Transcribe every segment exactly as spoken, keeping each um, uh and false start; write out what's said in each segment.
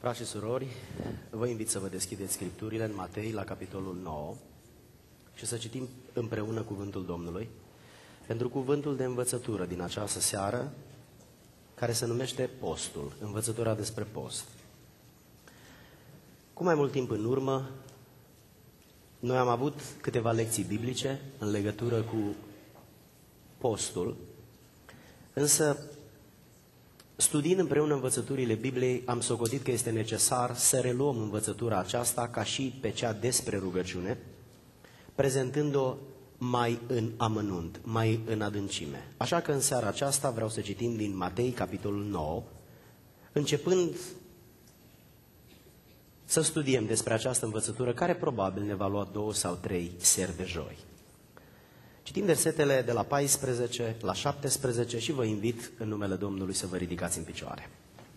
Frați și surori, vă invit să vă deschideți Scripturile în Matei, la capitolul nouă, și să citim împreună cuvântul Domnului, pentru cuvântul de învățătură din această seară, care se numește postul, învățătura despre post. Cu mai mult timp în urmă, noi am avut câteva lecții biblice în legătură cu postul, însă, studiind împreună învățăturile Bibliei, am socotit că este necesar să reluăm învățătura aceasta ca și pe cea despre rugăciune, prezentând-o mai în amănunt, mai în adâncime. Așa că în seara aceasta vreau să citim din Matei, capitolul nouă, începând să studiem despre această învățătură, care probabil ne va lua două sau trei seri de joi. Citim versetele de la paisprezece la șaptesprezece și vă invit în numele Domnului să vă ridicați în picioare.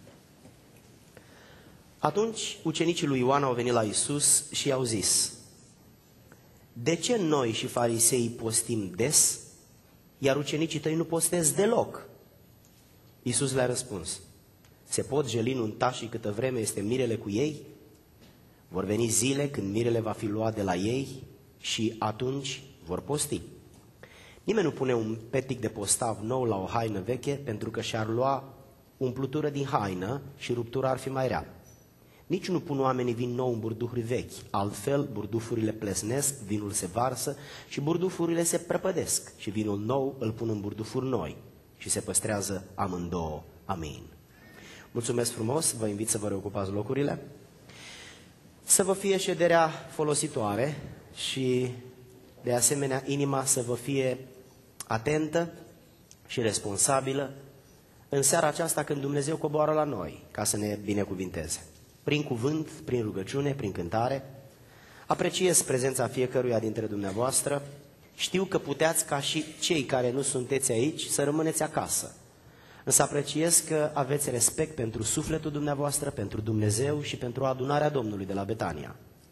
Atunci ucenicii lui Ioan au venit la Iisus și i-au zis: de ce noi și fariseii postim des, iar ucenicii tăi nu postez deloc? Iisus le-a răspuns: se pot jeli în untașii câtă vreme este mirele cu ei? Vor veni zile când mirele va fi luat de la ei și atunci vor posti. Nimeni nu pune un petic de postav nou la o haină veche, pentru că și-ar lua umplutură din haină și ruptura ar fi mai rea. Nici nu pun oamenii vin nou în burdufuri vechi, altfel burdufurile plesnesc, vinul se varsă și burdufurile se prăpădesc și vinul nou îl pun în burdufuri noi și se păstrează amândouă. Amin. Mulțumesc frumos, vă invit să vă reocupați locurile, să vă fie șederea folositoare și de asemenea inima să vă fie atentă și responsabilă în seara aceasta când Dumnezeu coboară la noi ca să ne binecuvinteze. Prin cuvânt, prin rugăciune, prin cântare. Apreciez prezența fiecăruia dintre dumneavoastră. Știu că puteați, ca și cei care nu sunteți aici, să rămâneți acasă. Însă apreciez că aveți respect pentru sufletul dumneavoastră, pentru Dumnezeu și pentru adunarea Domnului de la Betania.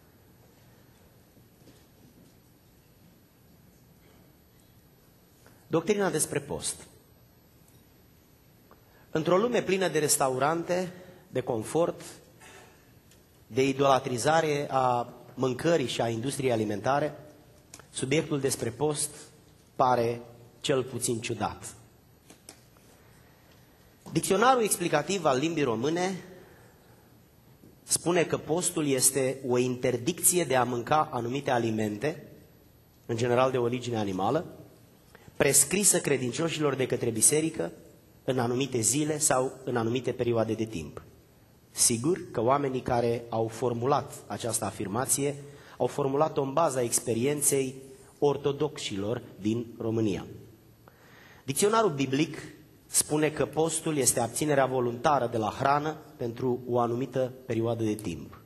Doctrina despre post. Într-o lume plină de restaurante, de confort, de idolatrizare a mâncării și a industriei alimentare, subiectul despre post pare cel puțin ciudat. Dicționarul explicativ al limbii române spune că postul este o interdicție de a mânca anumite alimente, în general de origine animală, prescrisă credincioșilor de către biserică în anumite zile sau în anumite perioade de timp. Sigur că oamenii care au formulat această afirmație au formulat-o în baza experienței ortodoxilor din România. Dicționarul biblic spune că postul este abținerea voluntară de la hrană pentru o anumită perioadă de timp.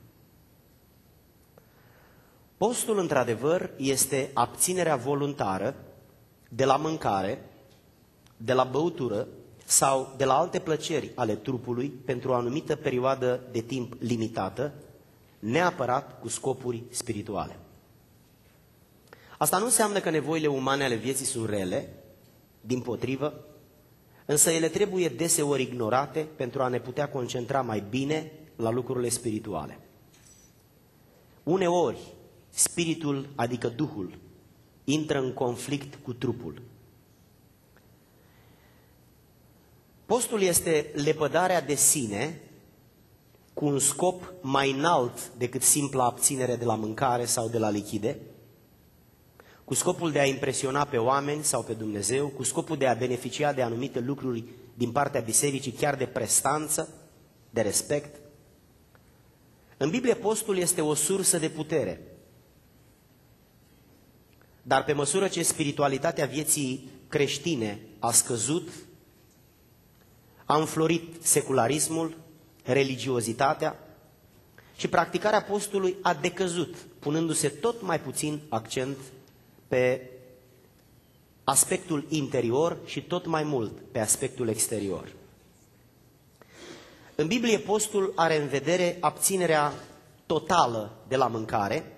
Postul, într-adevăr, este abținerea voluntară de la mâncare, de la băutură sau de la alte plăceri ale trupului pentru o anumită perioadă de timp limitată, neapărat cu scopuri spirituale. Asta nu înseamnă că nevoile umane ale vieții sunt rele, dimpotrivă, însă ele trebuie deseori ignorate pentru a ne putea concentra mai bine la lucrurile spirituale. Uneori, spiritul, adică Duhul, intră în conflict cu trupul. Postul este lepădarea de sine cu un scop mai înalt decât simpla abținere de la mâncare sau de la lichide, cu scopul de a impresiona pe oameni sau pe Dumnezeu, cu scopul de a beneficia de anumite lucruri din partea bisericii, chiar de prestanță, de respect. În Biblie, postul este o sursă de putere. Dar pe măsură ce spiritualitatea vieții creștine a scăzut, a înflorit secularismul, religiozitatea și practicarea postului a decăzut, punându-se tot mai puțin accent pe aspectul interior și tot mai mult pe aspectul exterior. În Biblie, postul are în vedere abținerea totală de la mâncare,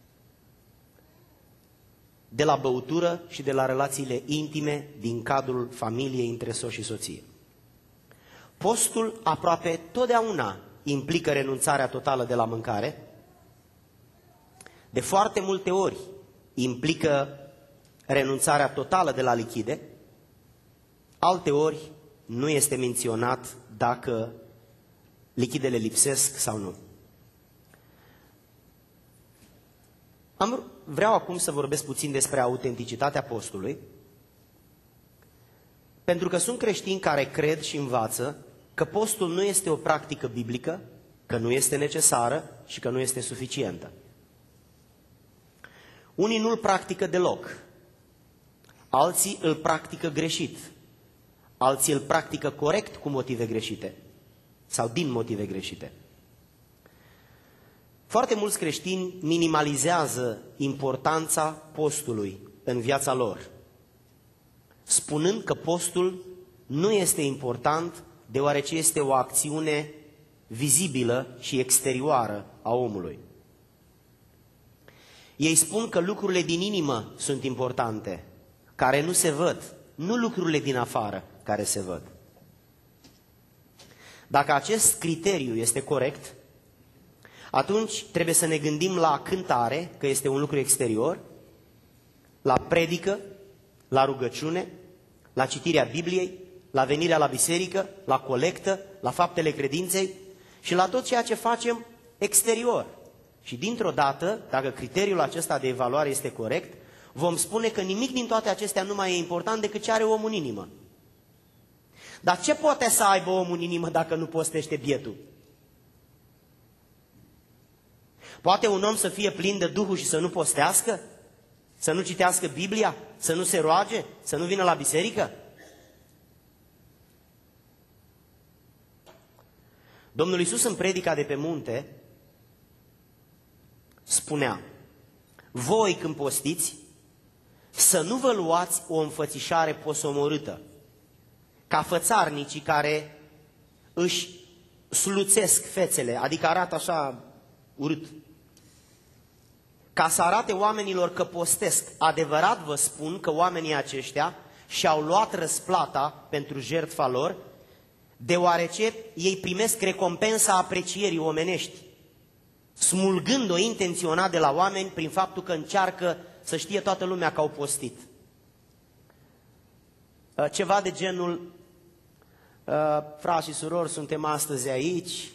de la băutură și de la relațiile intime din cadrul familiei între soț și soție. Postul aproape totdeauna implică renunțarea totală de la mâncare, de foarte multe ori implică renunțarea totală de la lichide, alte ori nu este menționat dacă lichidele lipsesc sau nu. Am, vreau acum să vorbesc puțin despre autenticitatea postului, pentru că sunt creștini care cred și învață că postul nu este o practică biblică, că nu este necesară și că nu este suficientă. Unii nu îl practică deloc, alții îl practică greșit, alții îl practică corect cu motive greșite sau din motive greșite. Foarte mulți creștini minimalizează importanța postului în viața lor, spunând că postul nu este important deoarece este o acțiune vizibilă și exterioară a omului. Ei spun că lucrurile din inimă sunt importante, care nu se văd, nu lucrurile din afară care se văd. Dacă acest criteriu este corect, atunci trebuie să ne gândim la cântare, că este un lucru exterior, la predică, la rugăciune, la citirea Bibliei, la venirea la biserică, la colectă, la faptele credinței și la tot ceea ce facem exterior. Și dintr-o dată, dacă criteriul acesta de evaluare este corect, vom spune că nimic din toate acestea nu mai e important decât ce are omul în inimă. Dar ce poate să aibă omul în inimă dacă nu postește bietul? Poate un om să fie plin de Duhul și să nu postească? Să nu citească Biblia? Să nu se roage? Să nu vină la biserică? Domnul Iisus în predica de pe munte spunea: voi când postiți, să nu vă luați o înfățișare posomorâtă, ca fățarnicii care își sluțesc fețele, adică arată așa urât, ca să arate oamenilor că postesc. Adevărat vă spun că oamenii aceștia și-au luat răsplata pentru jertfa lor, deoarece ei primesc recompensa aprecierii omenești, smulgând-o intenționat de la oameni prin faptul că încearcă să știe toată lumea că au postit. Ceva de genul: frați și surori, suntem astăzi aici,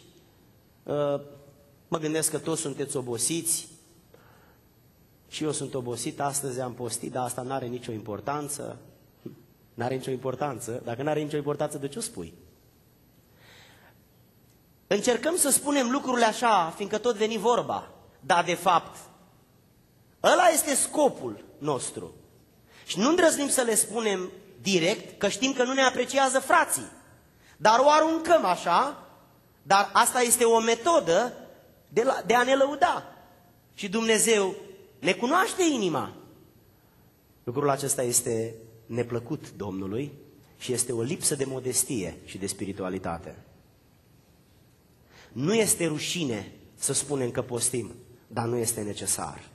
mă gândesc că toți sunteți obosiți și eu sunt obosit, astăzi am postit, dar asta nu are nicio importanță. Nu are nicio importanță. Dacă nu are nicio importanță, de ce o spui? Încercăm să spunem lucrurile așa, fiindcă tot veni vorba, dar de fapt ăla este scopul nostru. Și nu îndrăznim să le spunem direct, că știm că nu ne apreciază frații, dar o aruncăm așa, dar asta este o metodă de, la, de a ne lăuda. Și Dumnezeu ne cunoaște inima. Lucrul acesta este neplăcut Domnului și este o lipsă de modestie și de spiritualitate. Nu este rușine să spunem că postim, dar nu este necesar.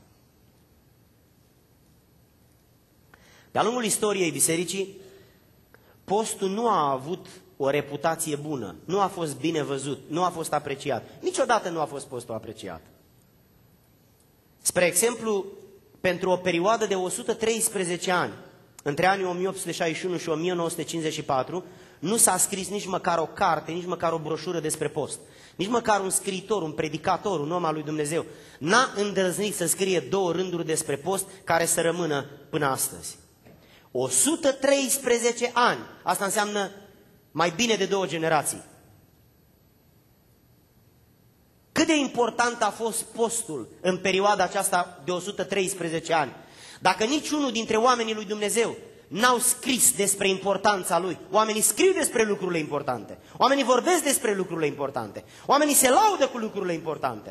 De-a lungul istoriei bisericii, postul nu a avut o reputație bună, nu a fost bine văzut, nu a fost apreciat. Niciodată nu a fost postul apreciat. Spre exemplu, pentru o perioadă de o sută treisprezece ani, între anii o mie opt sute șaizeci și unu și o mie nouă sute cincizeci și patru, nu s-a scris nici măcar o carte, nici măcar o broșură despre post. Nici măcar un scriitor, un predicator, un om al lui Dumnezeu n-a îndrăznit să scrie două rânduri despre post care să rămână până astăzi. o sută treisprezece ani, asta înseamnă mai bine de două generații. Cât de important a fost postul în perioada aceasta de o sută treisprezece ani? Dacă niciunul dintre oamenii lui Dumnezeu n-au scris despre importanța lui. Oamenii scriu despre lucrurile importante. Oamenii vorbesc despre lucrurile importante. Oamenii se laudă cu lucrurile importante.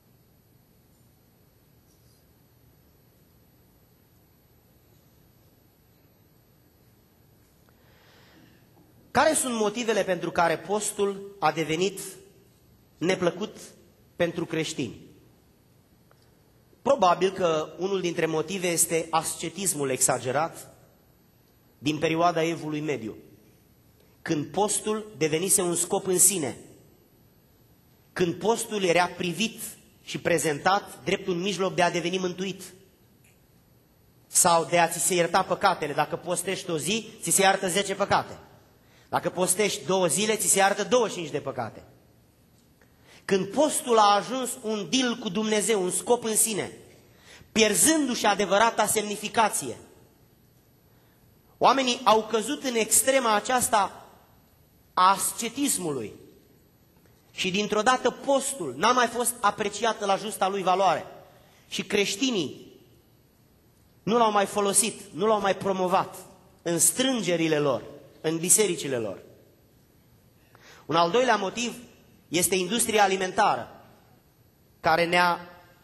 Care sunt motivele pentru care postul a devenit neplăcut pentru creștini? Probabil că unul dintre motive este ascetismul exagerat din perioada Evului Mediu, când postul devenise un scop în sine, când postul era privit și prezentat drept un mijloc de a deveni mântuit sau de a ți se ierta păcatele. Dacă postești o zi, ți se iartă zece păcate. Dacă postești două zile, ți se iartă douăzeci și cinci de păcate. Când postul a ajuns un deal cu Dumnezeu, un scop în sine, pierzându-și adevărata semnificație, oamenii au căzut în extrema aceasta a ascetismului și dintr-o dată postul n-a mai fost apreciat la justa lui valoare și creștinii nu l-au mai folosit, nu l-au mai promovat în strângerile lor, în bisericile lor. Un al doilea motiv este industria alimentară, care ne-a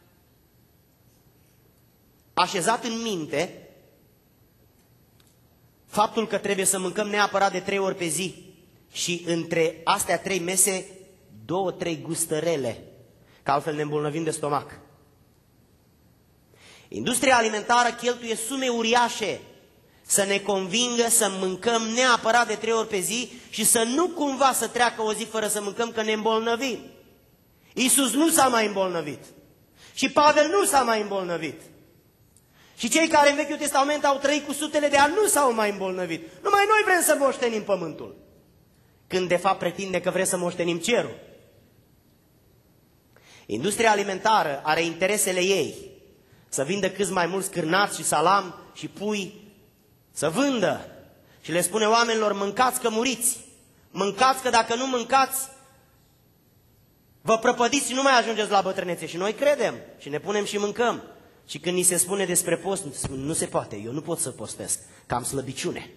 așezat în minte faptul că trebuie să mâncăm neapărat de trei ori pe zi și între astea trei mese două, trei gustărele, că altfel ne îmbolnăvim de stomac. Industria alimentară cheltuie sume uriașe să ne convingă să mâncăm neapărat de trei ori pe zi și să nu cumva să treacă o zi fără să mâncăm, că ne îmbolnăvim. Iisus nu s-a mai îmbolnăvit și Pavel nu s-a mai îmbolnăvit. Și cei care în Vechiul Testament au trăit cu sutele de ani nu s-au mai îmbolnăvit. Numai noi vrem să moștenim pământul, când de fapt pretinde că vrem să moștenim cerul. Industria alimentară are interesele ei să vindă cât mai mulți cârnați și salam și pui, să vândă și le spune oamenilor: mâncați că muriți, mâncați că dacă nu mâncați vă prăpădiți și nu mai ajungeți la bătrânețe. Și noi credem și ne punem și mâncăm. Și când ni se spune despre post, nu se poate, eu nu pot să postesc, că am slăbiciune.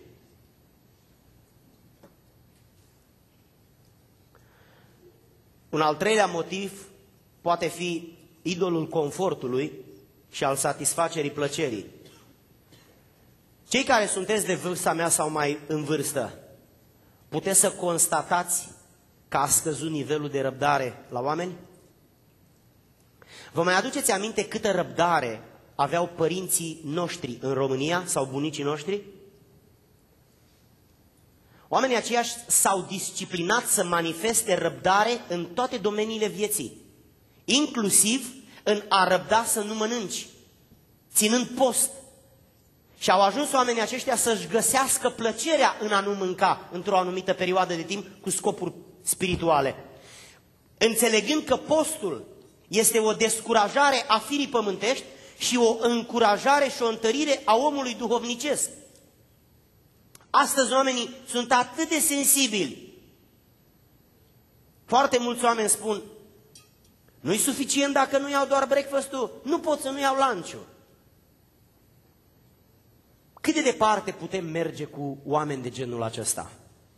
Un al treilea motiv poate fi idolul confortului și al satisfacerii plăcerii. Cei care sunteți de vârsta mea sau mai în vârstă, puteți să constatați că a scăzut nivelul de răbdare la oameni? Vă mai aduceți aminte câtă răbdare aveau părinții noștri în România sau bunicii noștri? Oamenii aceia s-au disciplinat să manifeste răbdare în toate domeniile vieții, inclusiv în a răbda să nu mănânci, ținând post. Și au ajuns oamenii aceștia să-și găsească plăcerea în a nu mânca într-o anumită perioadă de timp cu scopuri spirituale, înțelegând că postul este o descurajare a firii pământești și o încurajare și o întărire a omului duhovnicesc. Astăzi oamenii sunt atât de sensibili. Foarte mulți oameni spun: nu-i suficient dacă nu iau doar breakfast-ul, nu pot să nu iau lunch-ul. Cât de departe putem merge cu oameni de genul acesta?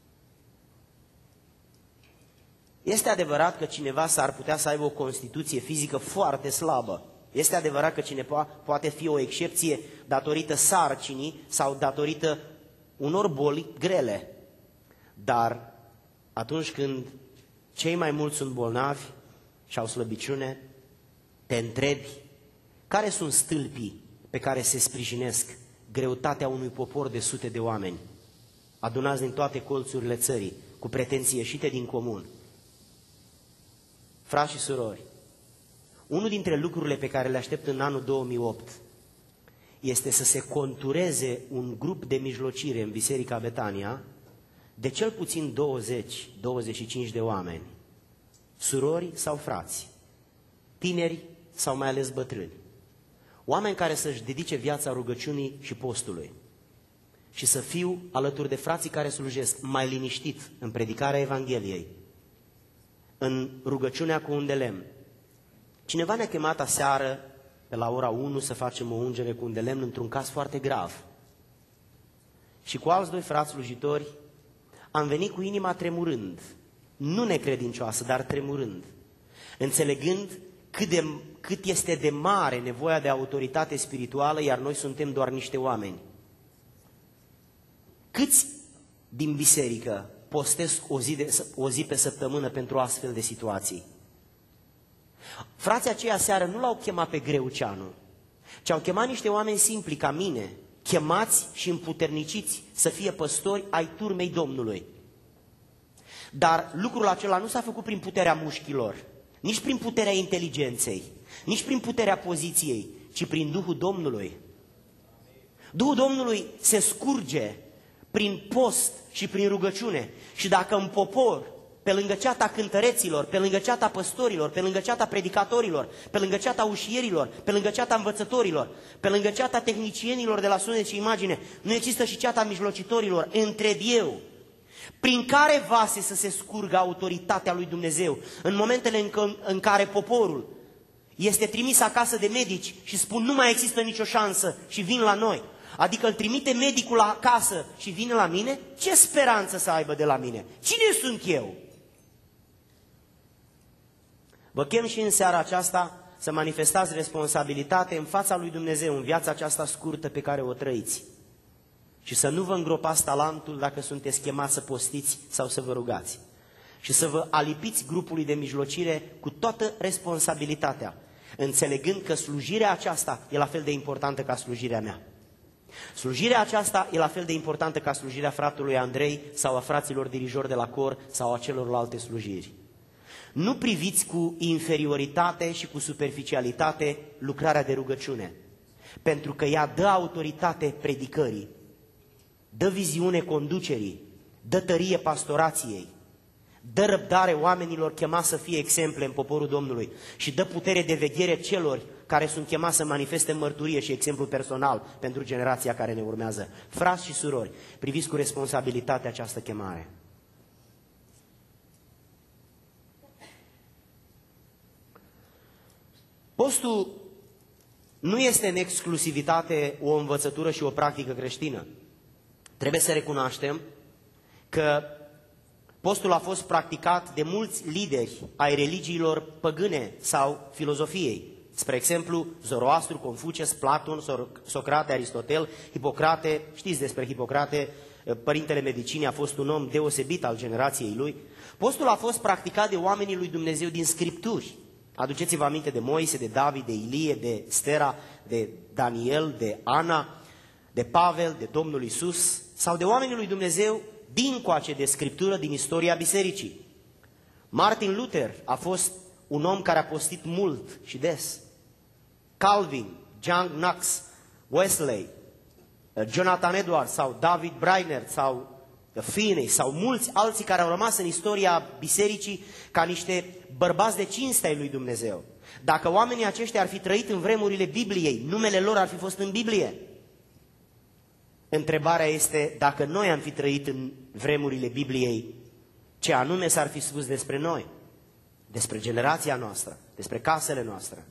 Este adevărat că cineva s-ar putea să aibă o constituție fizică foarte slabă. Este adevărat că cineva poate fi o excepție datorită sarcinii sau datorită unor boli grele. Dar atunci când cei mai mulți sunt bolnavi și au slăbiciune, te întrebi care sunt stâlpii pe care se sprijinesc greutatea unui popor de sute de oameni, adunați din toate colțurile țării, cu pretenții ieșite din comun. Frați și surori, unul dintre lucrurile pe care le aștept în anul două mii opt este să se contureze un grup de mijlocire în Biserica Betania de cel puțin douăzeci douăzeci și cinci de oameni, surori sau frați, tineri sau mai ales bătrâni, oameni care să-și dedice viața rugăciunii și postului și să fiu alături de frații care slujesc mai liniștit în predicarea Evangheliei, în rugăciunea cu un de lemn. Cineva ne-a chemat aseară pe la ora unu să facem o ungere cu un de lemn într-un caz foarte grav. Și cu alți doi frați slujitori am venit cu inima tremurând, nu necredincioasă, dar tremurând, înțelegând cât, de, cât este de mare nevoia de autoritate spirituală, iar noi suntem doar niște oameni. Câți din biserică postesc o zi, de, o zi pe săptămână pentru astfel de situații? Frații aceia seară nu l-au chemat pe Greuceanu, ci au chemat niște oameni simpli ca mine, chemați și împuterniciți să fie păstori ai turmei Domnului. Dar lucrul acela nu s-a făcut prin puterea mușchilor, nici prin puterea inteligenței, nici prin puterea poziției, ci prin Duhul Domnului. Duhul Domnului se scurge prin post și prin rugăciune. Și dacă în popor, pe lângă ceata cântăreților, pe lângă ceata păstorilor, pe lângă ceata predicatorilor, pe lângă ceata ușierilor, pe lângă ceata învățătorilor, pe lângă ceata tehnicienilor de la sunet și imagine, nu există și ceata mijlocitorilor, întreb eu, prin care vase să se scurgă autoritatea lui Dumnezeu în momentele în, în care poporul este trimis acasă de medici și spun nu mai există nicio șansă și vin la noi. Adică îl trimite medicul acasă și vine la mine, ce speranță să aibă de la mine? Cine sunt eu? Vă chem și în seara aceasta să manifestați responsabilitate în fața lui Dumnezeu, în viața aceasta scurtă pe care o trăiți. Și să nu vă îngropați talentul dacă sunteți chemați să postiți sau să vă rugați. Și să vă alipiți grupului de mijlocire cu toată responsabilitatea, înțelegând că slujirea aceasta e la fel de importantă ca slujirea mea. Slujirea aceasta e la fel de importantă ca slujirea fratelui Andrei sau a fraților dirijori de la cor sau a celorlalte slujiri. Nu priviți cu inferioritate și cu superficialitate lucrarea de rugăciune, pentru că ea dă autoritate predicării, dă viziune conducerii, dă tărie pastorației, dă răbdare oamenilor chemați să fie exemple în poporul Domnului și dă putere de veghere celor care sunt chemați să manifeste mărturie și exemplu personal pentru generația care ne urmează. Frați și surori, priviți cu responsabilitate această chemare. Postul nu este în exclusivitate o învățătură și o practică creștină. Trebuie să recunoaștem că postul a fost practicat de mulți lideri ai religiilor păgâne sau filozofiei. Spre exemplu, Zoroastru, Confucius, Platon, Socrate, Aristotel, Hipocrate. Știți despre Hipocrate, părintele medicinii, a fost un om deosebit al generației lui. Postul a fost practicat de oamenii lui Dumnezeu din Scripturi. Aduceți-vă aminte de Moise, de David, de Ilie, de Stera, de Daniel, de Ana, de Pavel, de Domnul Iisus, sau de oamenii lui Dumnezeu dincoace de Scriptură, din istoria bisericii. Martin Luther a fost un om care a postit mult și des. Calvin, John Knox, Wesley, Jonathan Edwards sau David Brainerd sau Finney sau mulți alții care au rămas în istoria bisericii ca niște bărbați de cinste ai lui Dumnezeu. Dacă oamenii aceștia ar fi trăit în vremurile Bibliei, numele lor ar fi fost în Biblie. Întrebarea este dacă noi am fi trăit în vremurile Bibliei, ce anume s-ar fi spus despre noi, despre generația noastră, despre casele noastre.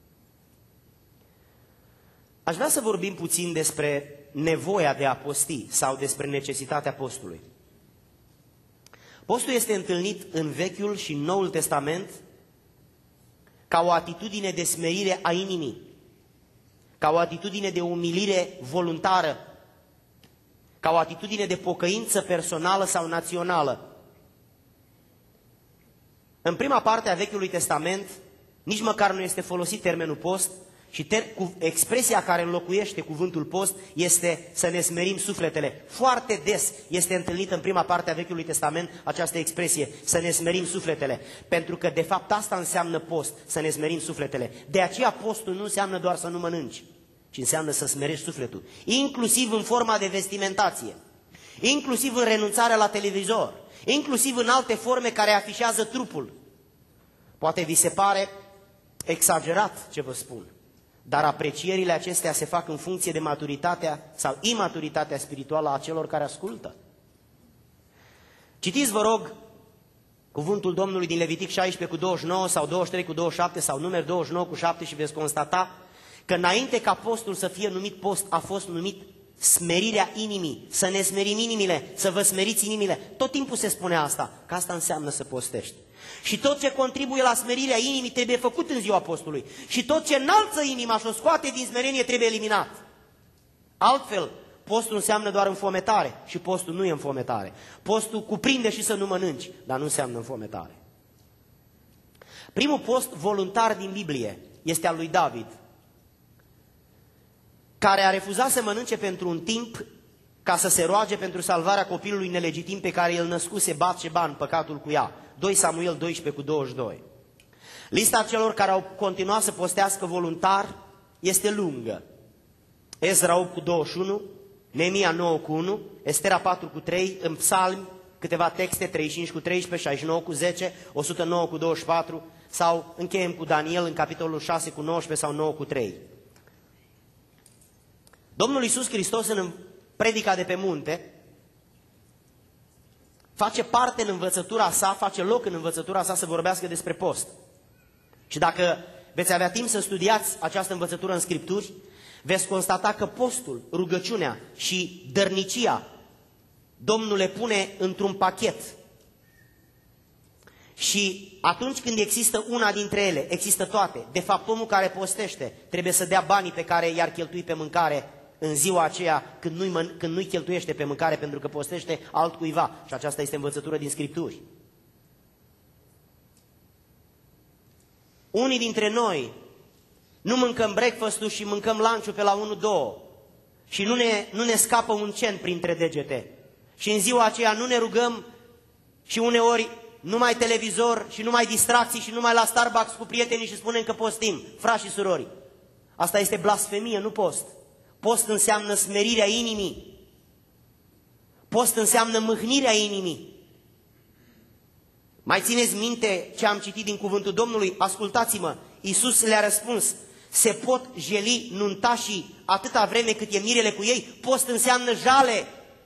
Aș vrea să vorbim puțin despre nevoia de a posti sau despre necesitatea postului. Postul este întâlnit în Vechiul și Noul Testament ca o atitudine de smerire a inimii, ca o atitudine de umilire voluntară, ca o atitudine de pocăință personală sau națională. În prima parte a Vechiului Testament nici măcar nu este folosit termenul post și ter- cu expresia care înlocuiește cuvântul post este să ne smerim sufletele. Foarte des este întâlnită în prima parte a Vechiului Testament această expresie, să ne smerim sufletele, pentru că de fapt asta înseamnă post, să ne smerim sufletele. De aceea postul nu înseamnă doar să nu mănânci, ci înseamnă să smerești sufletul, inclusiv în forma de vestimentație, inclusiv în renunțarea la televizor, inclusiv în alte forme care afișează trupul. Poate vi se pare exagerat ce vă spun, dar aprecierile acestea se fac în funcție de maturitatea sau imaturitatea spirituală a celor care ascultă. Citiți, vă rog, cuvântul Domnului din Levitic șaisprezece cu douăzeci și nouă sau douăzeci și trei cu douăzeci și șapte sau Numeri douăzeci și nouă cu șapte și veți constata că înainte ca postul să fie numit post, a fost numit smerirea inimii, să ne smerim inimile, să vă smeriți inimile. Tot timpul se spune asta, că asta înseamnă să postești. Și tot ce contribuie la smerirea inimii trebuie făcut în ziua postului. Și tot ce înalță inima și o scoate din smerenie trebuie eliminat. Altfel, postul înseamnă doar înfometare și postul nu e înfometare. Postul cuprinde și să nu mănânci, dar nu înseamnă înfometare. Primul post voluntar din Biblie este al lui David, care a refuzat să mănânce pentru un timp ca să se roage pentru salvarea copilului nelegitim pe care el născuse Batșeba în păcatul cu ea. doi Samuel doisprezece cu douăzeci și doi. Lista celor care au continuat să postească voluntar este lungă. Ezra opt cu douăzeci și unu, Neemia nouă cu unu, Estera patru cu trei, în Psalmi câteva texte, treizeci și cinci cu treisprezece, șaizeci și nouă cu zece, o sută nouă cu douăzeci și patru, sau încheiem cu Daniel în capitolul șase cu nouăsprezece sau nouă cu trei. Domnul Iisus Hristos în predica de pe munte face parte în învățătura sa, face loc în învățătura sa să vorbească despre post. Și dacă veți avea timp să studiați această învățătură în Scripturi, veți constata că postul, rugăciunea și dărnicia Domnul le pune într-un pachet. Și atunci când există una dintre ele, există toate. De fapt, omul care postește trebuie să dea banii pe care i-ar cheltui pe mâncare în ziua aceea când nu-i, când nu-i cheltuiește pe mâncare pentru că postește altcuiva. Și aceasta este învățătură din Scripturi. Unii dintre noi nu mâncăm breakfast-ul și mâncăm lunch-ul pe la unu două și nu ne, nu ne scapă un cent printre degete. Și în ziua aceea nu ne rugăm și uneori numai televizor și numai distracții și numai la Starbucks cu prietenii și spunem că postim, frați și surori. Asta este blasfemie, nu post. Post înseamnă smerirea inimii. Post înseamnă mâhnirea inimii. Mai țineți minte ce am citit din cuvântul Domnului? Ascultați-mă, Iisus le-a răspuns, se pot jeli nuntașii atâta vreme cât e mirele cu ei? Post înseamnă jale.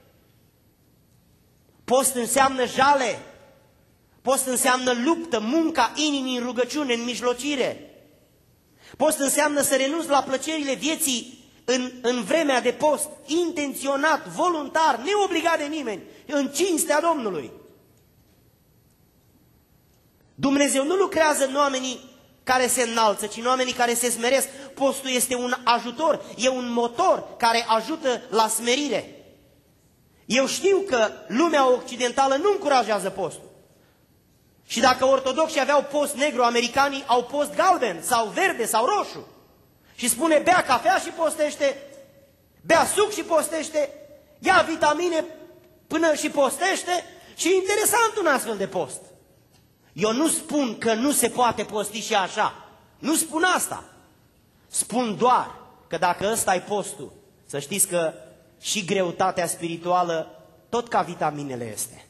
Post înseamnă jale. Post înseamnă luptă, munca inimii în rugăciune, în mijlocire. Post înseamnă să renunți la plăcerile vieții în, în vremea de post, intenționat, voluntar, neobligat de nimeni, în cinstea Domnului. Dumnezeu nu lucrează în oamenii care se înalță, ci în oamenii care se smeresc. Postul este un ajutor, e un motor care ajută la smerire. Eu știu că lumea occidentală nu încurajează postul. Și dacă ortodoxii aveau post negru, americanii au post galben sau verde sau roșu. Și spune bea cafea și postește, bea suc și postește, ia vitamine până și postește. Și e interesant un astfel de post. Eu nu spun că nu se poate posti și așa. Nu spun asta. Spun doar că dacă ăsta e postul, să știți că și greutatea spirituală tot ca vitaminele este.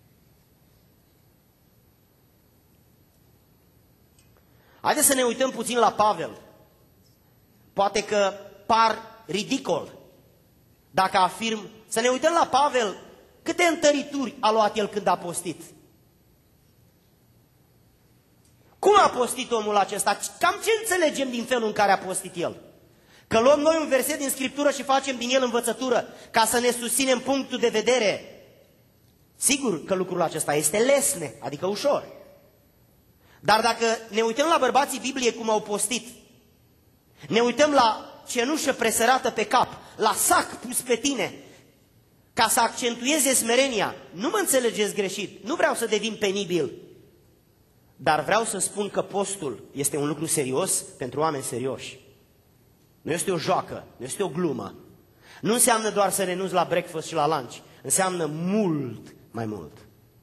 Haideți să ne uităm puțin la Pavel. Poate că par ridicol dacă afirm, să ne uităm la Pavel, câte întărituri a luat el când a postit. Cum a postit omul acesta? Cam ce înțelegem din felul în care a postit el? Că luăm noi un verset din Scriptură și facem din el învățătură ca să ne susținem punctul de vedere. Sigur că lucrul acesta este lesne, adică ușor. Dar dacă ne uităm la bărbații Bibliei cum au postit, ne uităm la cenușă presărată pe cap, la sac pus pe tine, ca să accentueze smerenia, nu mă înțelegeți greșit, nu vreau să devin penibil, dar vreau să spun că postul este un lucru serios pentru oameni serioși. Nu este o joacă, nu este o glumă. Nu înseamnă doar să renunți la breakfast și la lunch, înseamnă mult mai mult.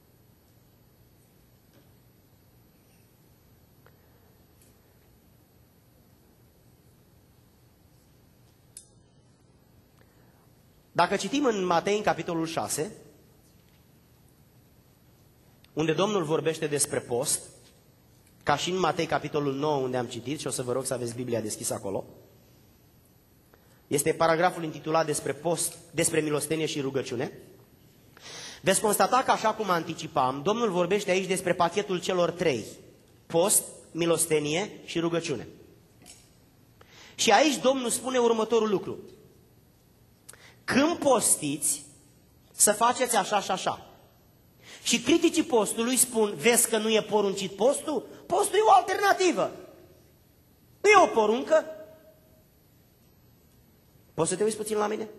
Dacă citim în Matei, în capitolul șase, unde Domnul vorbește despre post, ca și în Matei, capitolul nouă, unde am citit, și o să vă rog să aveți Biblia deschisă acolo, este paragraful intitulat despre post, despre milostenie și rugăciune. Veți constata că, așa cum anticipam, Domnul vorbește aici despre pachetul celor trei: post, milostenie și rugăciune. Și aici Domnul spune următorul lucru: când postiți, să faceți așa și așa. Și criticii postului spun, vezi că nu e poruncit postul? Postul e o alternativă. Nu e o poruncă. Poți să te uiți puțin la mine?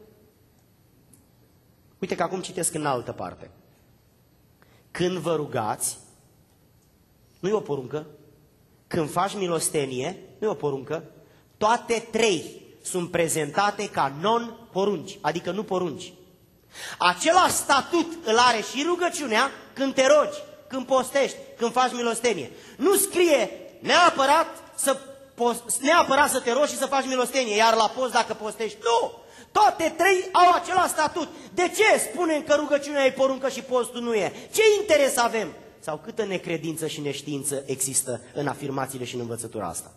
Uite că acum citesc în altă parte. Când vă rugați, nu e o poruncă. Când faci milostenie, nu e o poruncă. Toate trei sunt prezentate ca non-porunci, adică nu porunci. Același statut îl are și rugăciunea când te rogi, când postești, când faci milostenie. Nu scrie neapărat să, post, neapărat să te rogi și să faci milostenie, iar la post dacă postești, nu! Toate trei au același statut. De ce spunem că rugăciunea e poruncă și postul nu e? Ce interes avem? Sau câtă necredință și neștiință există în afirmațiile și în învățătura asta?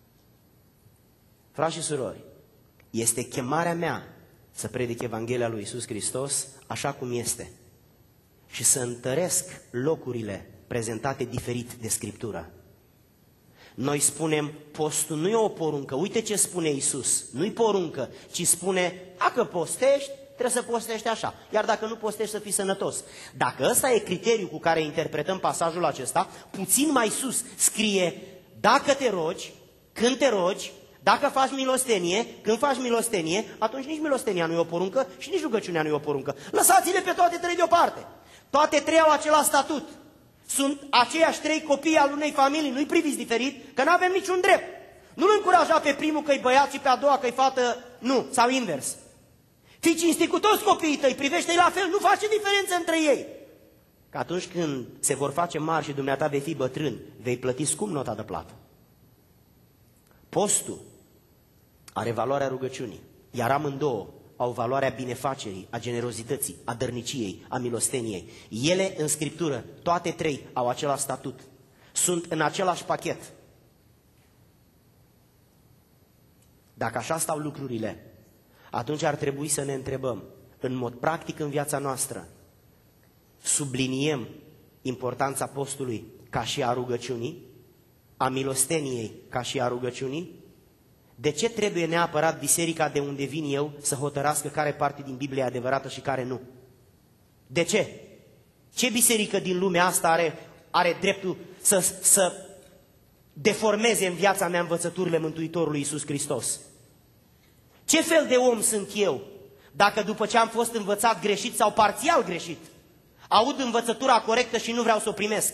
Frați și surori, este chemarea mea să predic Evanghelia lui Iisus Hristos așa cum este și să întăresc locurile prezentate diferit de Scriptură. Noi spunem, postul nu e o poruncă, uite ce spune Iisus, nu-i poruncă, ci spune, dacă postești, trebuie să postești așa, iar dacă nu postești să fii sănătos. Dacă ăsta e criteriul cu care interpretăm pasajul acesta, puțin mai sus scrie, dacă te rogi, când te rogi, dacă faci milostenie, când faci milostenie, atunci nici milostenia nu e o poruncă și nici rugăciunea nu e o poruncă. Lăsați-le pe toate trei deoparte. Toate trei au același statut. Sunt aceiași trei copii al unei familii, nu-i priviți diferit, că nu avem niciun drept. Nu-l încuraja pe primul că-i băiat și pe a doua că-i fată, nu, sau invers. Fii cinstit cu toți copiii tăi, privește-i la fel, nu face diferență între ei. Că atunci când se vor face mari și dumneata vei fi bătrân, vei plăti scump nota de plată. Postul are valoarea rugăciunii, iar amândouă au valoarea binefacerii, a generozității, a dărniciei, a milosteniei. Ele, în Scriptură, toate trei au același statut. Sunt în același pachet. Dacă așa stau lucrurile, atunci ar trebui să ne întrebăm, în mod practic în viața noastră, subliniem importanța postului ca și a rugăciunii, a milosteniei ca și a rugăciunii? De ce trebuie neapărat biserica de unde vin eu să hotărască care parte din Biblie e adevărată și care nu? De ce? Ce biserică din lumea asta are, are dreptul să, să deformeze în viața mea învățăturile Mântuitorului Iisus Hristos? Ce fel de om sunt eu dacă după ce am fost învățat greșit sau parțial greșit, aud învățătura corectă și nu vreau să o primesc?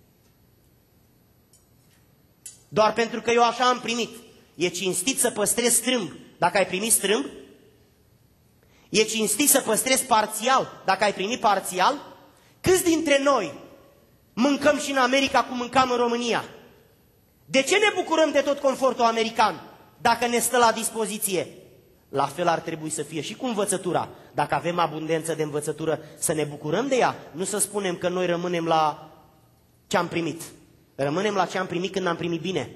Doar pentru că eu așa am primit. E cinstit să păstrezi strâmb dacă ai primit strâmb? E cinstit să păstrezi parțial dacă ai primit parțial? Câți dintre noi mâncăm și în America cum mâncam în România? De ce ne bucurăm de tot confortul american dacă ne stă la dispoziție? La fel ar trebui să fie și cu învățătura. Dacă avem abundență de învățătură, să ne bucurăm de ea, nu să spunem că noi rămânem la ce am primit. Rămânem la ce am primit când am primit bine.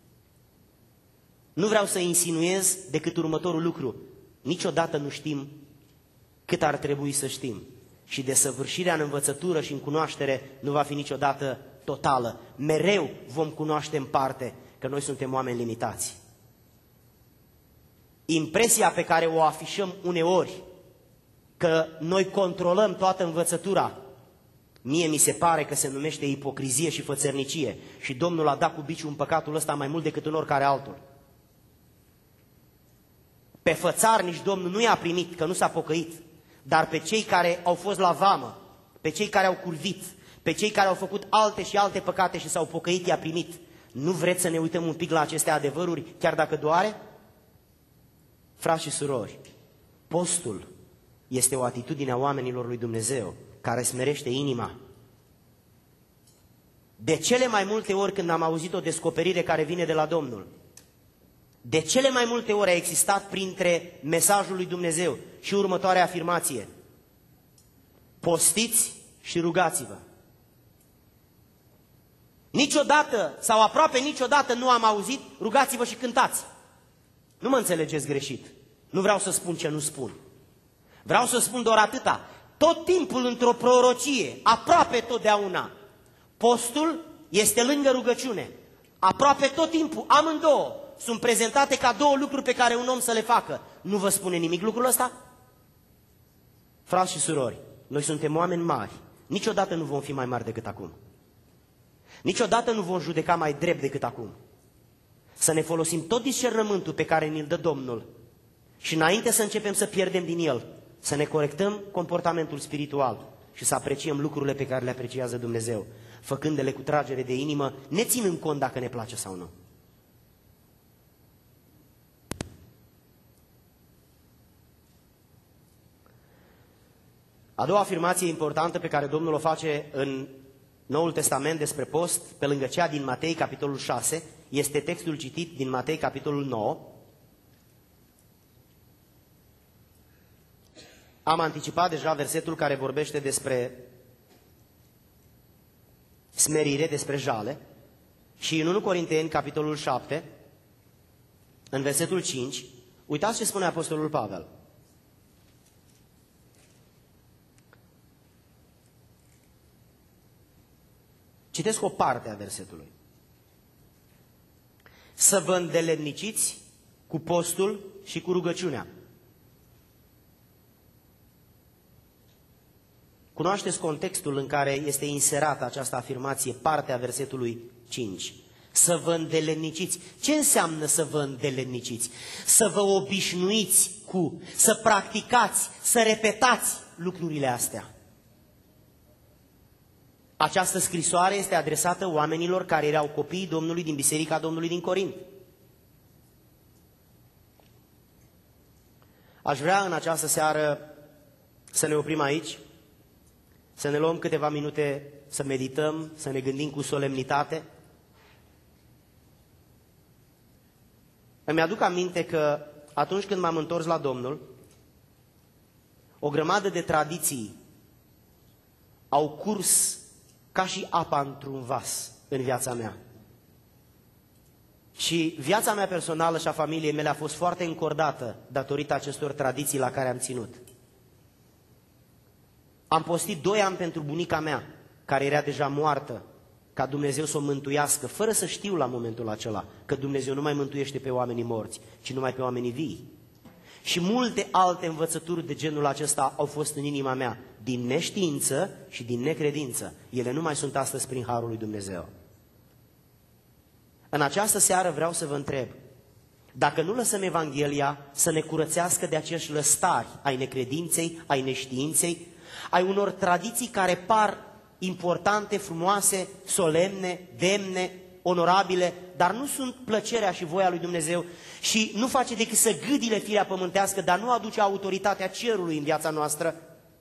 Nu vreau să insinuez decât următorul lucru. Niciodată nu știm cât ar trebui să știm. Și desăvârșirea în învățătură și în cunoaștere nu va fi niciodată totală. Mereu vom cunoaște în parte că noi suntem oameni limitați. Impresia pe care o afișăm uneori că noi controlăm toată învățătura, mie mi se pare că se numește ipocrizie și fățărnicie. Și Domnul a dat cu biciul în păcatul ăsta mai mult decât în oricare altul. Pe fățarnici Domnul nu i-a primit, că nu s-a pocăit, dar pe cei care au fost la vamă, pe cei care au curvit, pe cei care au făcut alte și alte păcate și s-au pocăit, i-a primit. Nu vreți să ne uităm un pic la aceste adevăruri, chiar dacă doare? Frați și surori, postul este o atitudine a oamenilor lui Dumnezeu care smerește inima. De cele mai multe ori când am auzit o descoperire care vine de la Domnul, de cele mai multe ori a existat printre mesajul lui Dumnezeu și următoarea afirmație: postiți și rugați-vă. Niciodată sau aproape niciodată nu am auzit rugați-vă și cântați. Nu mă înțelegeți greșit. Nu vreau să spun ce nu spun. Vreau să spun doar atâta. Tot timpul într-o prorocie, aproape totdeauna, postul este lângă rugăciune. Aproape tot timpul, amândouă, sunt prezentate ca două lucruri pe care un om să le facă. Nu vă spune nimic lucrul ăsta? Frați și surori, noi suntem oameni mari. Niciodată nu vom fi mai mari decât acum. Niciodată nu vom judeca mai drept decât acum. Să ne folosim tot discernământul pe care ni-l dă Domnul și înainte să începem să pierdem din el, să ne corectăm comportamentul spiritual și să apreciem lucrurile pe care le apreciază Dumnezeu, făcându-le cu tragere de inimă, ne ținând cont dacă ne place sau nu. A doua afirmație importantă pe care Domnul o face în Noul Testament despre post, pe lângă cea din Matei, capitolul șase, este textul citit din Matei, capitolul nouă. Am anticipat deja versetul care vorbește despre smerire, despre jale. Și în întâi Corinteni, capitolul șapte, în versetul cinci, uitați ce spune Apostolul Pavel. Citesc o parte a versetului. Să vă îndeletniciți cu postul și cu rugăciunea. Cunoașteți contextul în care este inserată această afirmație, partea versetului cinci. Să vă îndeletniciți. Ce înseamnă să vă îndeletniciți? Să vă obișnuiți cu, să practicați, să repetați lucrurile astea. Această scrisoare este adresată oamenilor care erau copiii Domnului din Biserica Domnului din Corint. Aș vrea în această seară să ne oprim aici, să ne luăm câteva minute să medităm, să ne gândim cu solemnitate. Îmi aduc aminte că atunci când m-am întors la Domnul, o grămadă de tradiții au curs ca și apa într-un vas în viața mea. Și viața mea personală și a familiei mele a fost foarte încordată datorită acestor tradiții la care am ținut. Am postit doi ani pentru bunica mea, care era deja moartă, ca Dumnezeu să o mântuiască, fără să știu la momentul acela că Dumnezeu nu mai mântuiește pe oamenii morți, ci numai pe oamenii vii. Și multe alte învățături de genul acesta au fost în inima mea, din neștiință și din necredință. Ele nu mai sunt astăzi prin harul lui Dumnezeu. În această seară vreau să vă întreb, dacă nu lăsăm Evanghelia să ne curățească de acești lăstari ai necredinței, ai neștiinței, ai unor tradiții care par importante, frumoase, solemne, demne, onorabile, dar nu sunt plăcerea și voia lui Dumnezeu și nu face decât să gâdile firea pământească, dar nu aduce autoritatea cerului în viața noastră.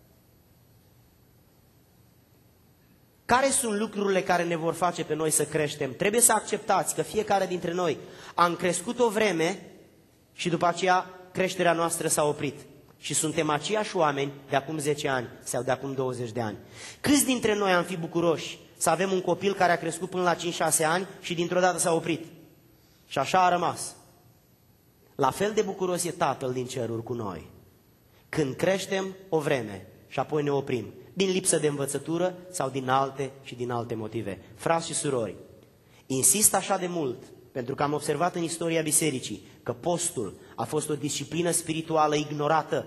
Care sunt lucrurile care ne vor face pe noi să creștem? Trebuie să acceptați că fiecare dintre noi am crescut o vreme și după aceea creșterea noastră s-a oprit. Și suntem aceiași oameni de acum zece ani sau de acum douăzeci de ani. Câți dintre noi am fi bucuroși să avem un copil care a crescut până la cinci șase ani și dintr-o dată s-a oprit? Și așa a rămas. La fel de bucuros e Tatăl din ceruri cu noi. Când creștem o vreme și apoi ne oprim, din lipsă de învățătură sau din alte și din alte motive. Frați și surori, insist așa de mult pentru că am observat în istoria bisericii că postul a fost o disciplină spirituală ignorată.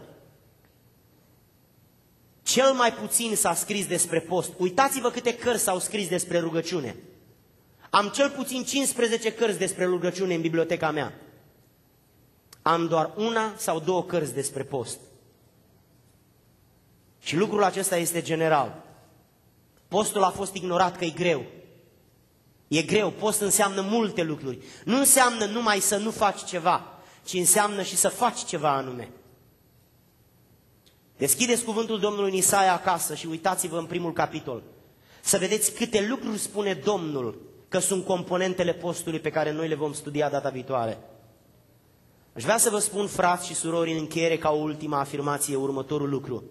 Cel mai puțin s-a scris despre post. Uitați-vă câte cărți s-au scris despre rugăciune. Am cel puțin cincisprezece cărți despre rugăciune în biblioteca mea. Am doar una sau două cărți despre post. Și lucrul acesta este general. Postul a fost ignorat că e greu. E greu, post înseamnă multe lucruri. Nu înseamnă numai să nu faci ceva, ci înseamnă și să faci ceva anume. Deschideți cuvântul Domnului în Isaia acasă și uitați-vă în primul capitol. Să vedeți câte lucruri spune Domnul că sunt componentele postului pe care noi le vom studia data viitoare. Aș vrea să vă spun, frați și surori, în încheiere, ca o ultimă afirmație, următorul lucru.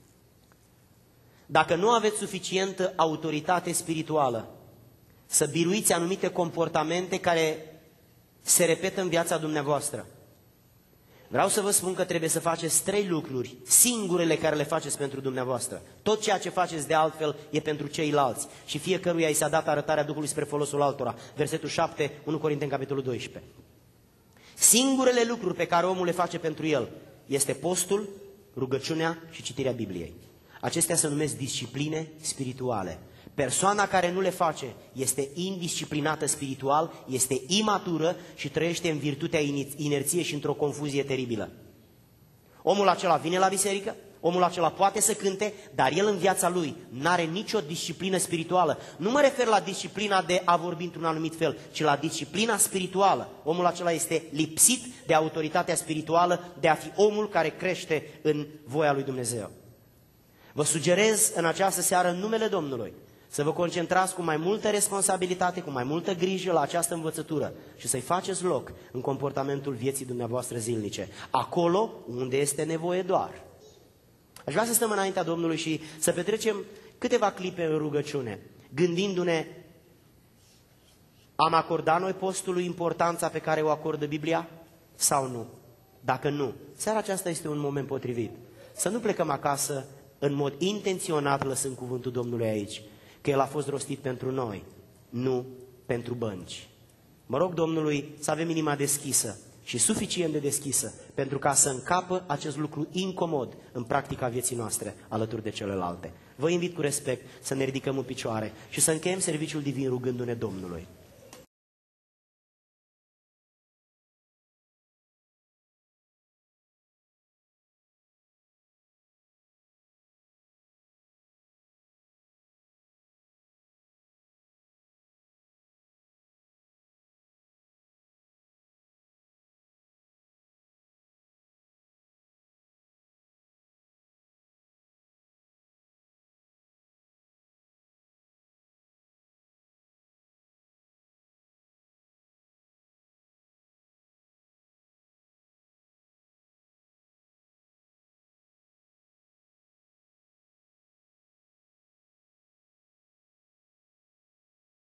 Dacă nu aveți suficientă autoritate spirituală să biruiți anumite comportamente care se repetă în viața dumneavoastră, vreau să vă spun că trebuie să faceți trei lucruri, singurele care le faceți pentru dumneavoastră. Tot ceea ce faceți de altfel e pentru ceilalți și fiecăruia i s-a dat arătarea Duhului spre folosul altora. Versetul șapte, întâi Corinteni, capitolul doisprezece. Singurele lucruri pe care omul le face pentru el este postul, rugăciunea și citirea Bibliei. Acestea se numesc discipline spirituale. Persoana care nu le face este indisciplinată spiritual, este imatură și trăiește în virtutea inerției și într-o confuzie teribilă. Omul acela vine la biserică, omul acela poate să cânte, dar el în viața lui n-are nicio disciplină spirituală. Nu mă refer la disciplina de a vorbi într-un anumit fel, ci la disciplina spirituală. Omul acela este lipsit de autoritatea spirituală, de a fi omul care crește în voia lui Dumnezeu. Vă sugerez în această seară, în numele Domnului, să vă concentrați cu mai multă responsabilitate, cu mai multă grijă la această învățătură și să-i faceți loc în comportamentul vieții dumneavoastră zilnice, acolo unde este nevoie doar. Aș vrea să stăm înaintea Domnului și să petrecem câteva clipe în rugăciune, gândindu-ne, am acordat noi postului importanța pe care o acordă Biblia sau nu? Dacă nu, seara aceasta este un moment potrivit. Să nu plecăm acasă în mod intenționat lăsând cuvântul Domnului aici, că El a fost rostit pentru noi, nu pentru bănci. Mă rog Domnului să avem inima deschisă și suficient de deschisă pentru ca să încapă acest lucru incomod în practica vieții noastre alături de celelalte. Vă invit cu respect să ne ridicăm în picioare și să încheiem serviciul divin rugându-ne Domnului.